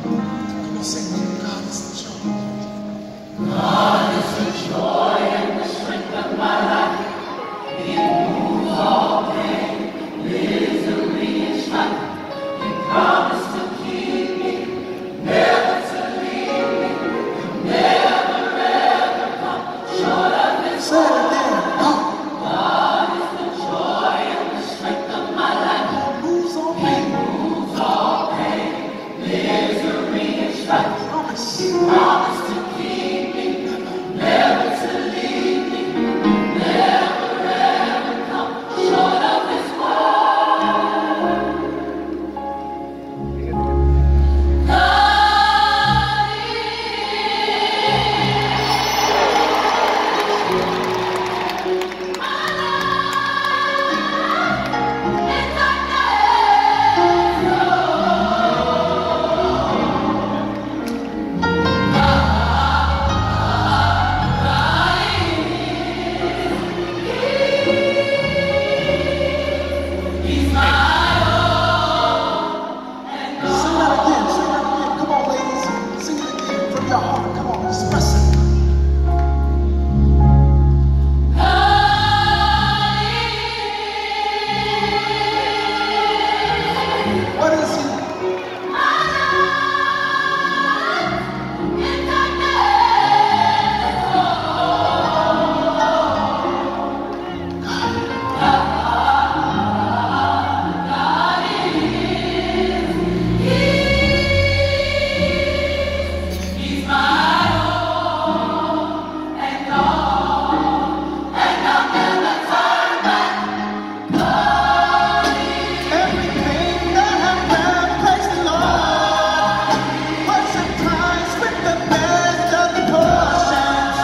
Come on, sing with me. God is the joy. God is the joy and the strength of my life. He moves all pain, misery, and strife. He promised to keep me, never to leave me, never ever come short of His Say it again. God is the joy and the strength of my life. He moves all pain. Moves all pain, misery, and strife. Promise. He promised to keep me, never to leave me, never ever come short of His word. God is my He's my Sing that again. Sing that again. Come on, ladies. Sing it again from your heart. Come on, express it. What is He? He's my all and all, and I'll never turn back. Everything that I've found, praise the Lord. Worship Christ with the best of the portions.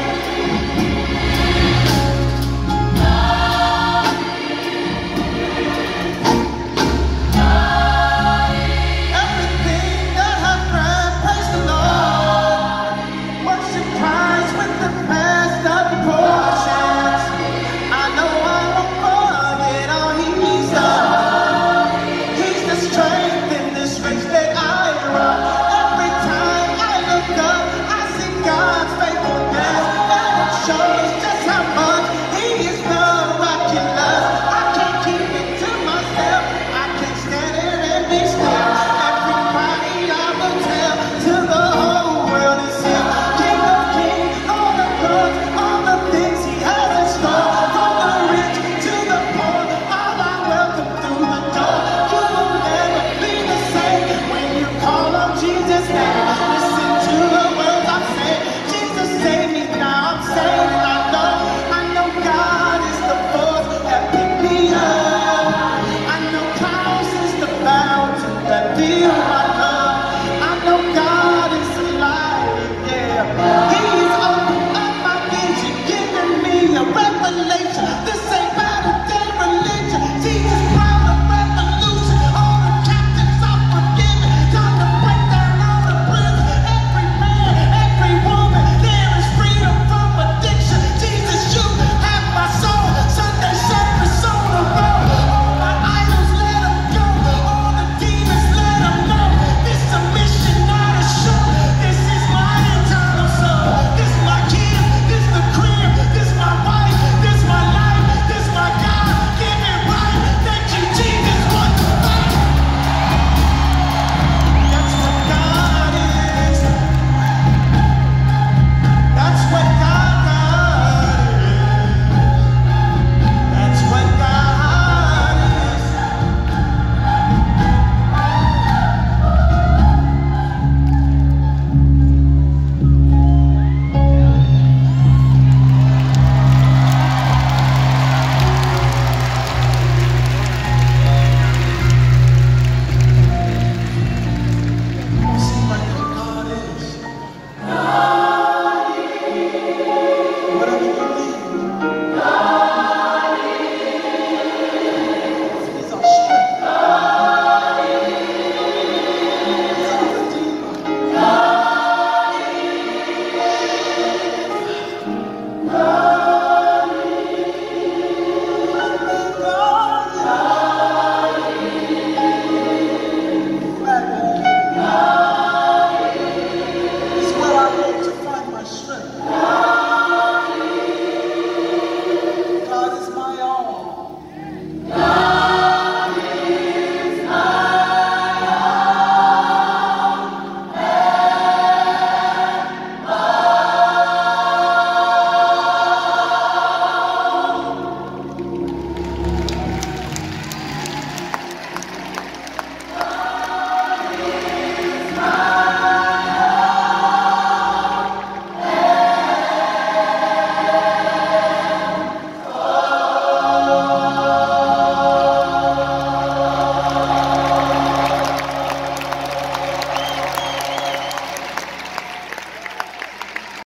Everything that I've found, praise the Lord. Worship Christ with the best of the portions. I know I won't forget all He's done. He's the strength in this race that I run. Every time I look up, I see God's faithfulness, and it shows just how much He is miraculous. I can't keep it to myself. I can't stand it and be still. Everybody I will tell to the whole world is Him. King of kings, Lord of lords, all the things He has in store. From the rich to the poor, all I welcome through the door. You will never be the same when you call on Jesus' name. Listen to the words I'm saying. Jesus saved me, now I'm saved. I know God is the force that picked me up. I know Christ is the fountain that filled my